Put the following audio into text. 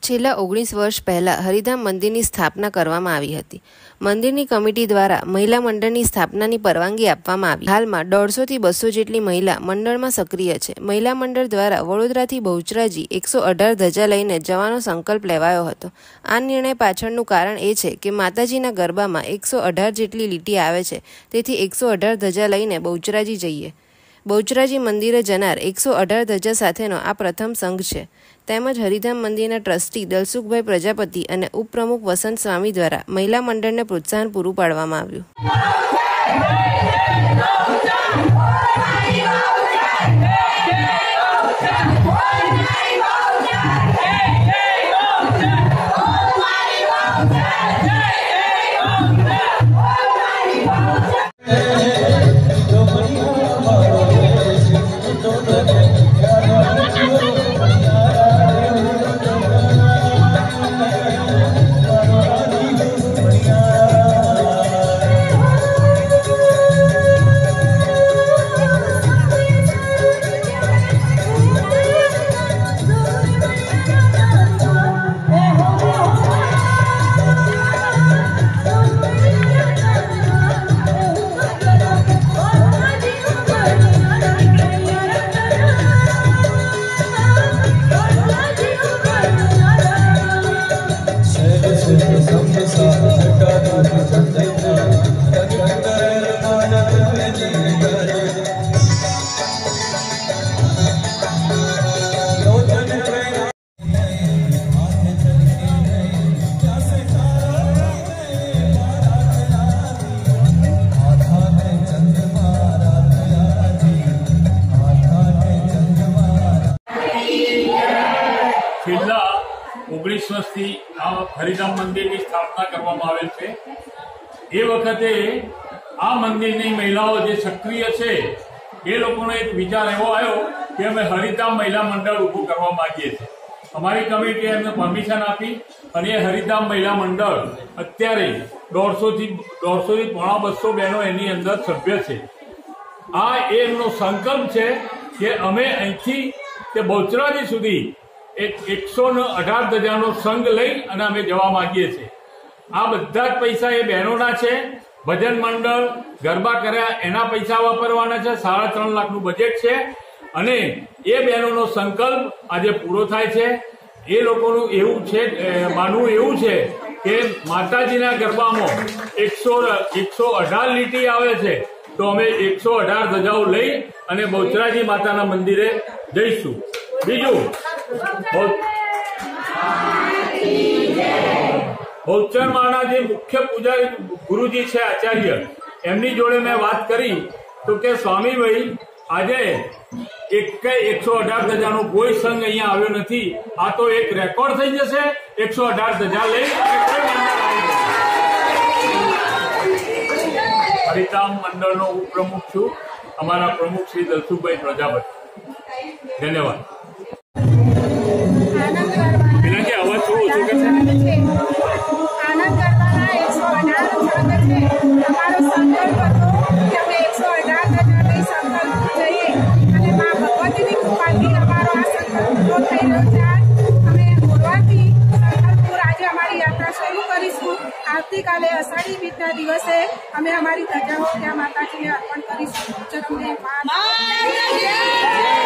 છેલ્લા 19 વર્ષ પહેલાં હરિધામ મંદિરની સ્થાપના કરવામાં આવી હતી। મંદિરની કમિટી દ્વારા મહિલા મંડળની સ્થાપનાની પરવાનગી આપવામાં આવી। હાલમાં 150 થી 200 જેટલી મહિલા મંડળમાં સક્રિય છે। મહિલા મંડળ દ્વારા વડોદરાથી બહુચરાજી 118 ધજા લઈને જવાનો સંકલ્પ લેવાયો હતો। આ નિર્ણય પાછળનું કારણ એ છે કે માતાજીના ગરબામાં 118 જેટલી લીટી આવે છે, તેથી 118 ધજા લઈને બહુચરાજી જઈએ। બહુચરાજી મંદિરે જનાર 118 ધજા સાથેનો આ પ્રથમ સંઘ છે। તેમજ હરિધામ મંદિરના ટ્રસ્ટી દલસુખભાઈ પ્રજાપતિ અને ઉપપ્રમુખ વસંત સ્વામી દ્વારા મહિલા મંડળને પ્રોત્સાહન પૂરું પાડવામાં આવ્યું। છેલ્લા 19 વર્ષથી આ હરિધામ મંદિરની સ્થાપના કરવામાં આવેલ છે। એ વખતે આ મંદિરની મહિલાઓ જે સક્રિય છે એ લોકોનો એક વિચાર એવો આવ્યો કે અમે હરિધામ મહિલા મંડળ ઊભું કરવા માંગીએ છીએ। અમારી કમિટીએ એમને પરમિશન આપી અને એ હરિધામ મહિલા મંડળ અત્યારે 150 થી પોણા 200 બહેનો એની અંદર સભ્ય છે। આ એમનો સંકલ્પ છે કે અમે અહીંથી તે બહુચરાજી સુધી એક 118 ધજાનો સંઘ લઈ અને અમે જવા માંગીએ છીએ। આ બધા જ પૈસા એ બહેનોના છે। ભજન મંડળ ગરબા કર્યા એના પૈસા વાપરવાના છે। 3.5 લાખનું બજેટ છે અને એ બહેનોનો સંકલ્પ આજે પૂરો થાય છે। એ લોકોનું એવું છે, માનવું એવું છે કે માતાજીના ગરબામાં 118 લીટી આવે છે, તો અમે 118 ધજાઓ લઈ અને બહુચરાજી માતાના મંદિરે જઈશું। બીજું, બહુચરમાના જે મુખ્ય પૂજારી ગુરુજી છે આચાર્ય, એમની જોડે મેં વાત કરી તો કે સ્વામીભાઈ આજે 118 ધજાનો કોઈ સંઘ અહીંયા આવ્યો નથી। આ તો એક રેકોર્ડ થઈ જશે। 118 ધજા લઈ હરિધામ મંડળનો ઉપપ્રમુખ છું, અમારા પ્રમુખ શ્રી દલસુખભાઈ પ્રજાપતિ। ધન્યવાદ। આવતીકાલે અષાઢી બીજના દિવસે અમે અમારી ધજાઓ ત્યાં માતાજીને અર્પણ કરીશું।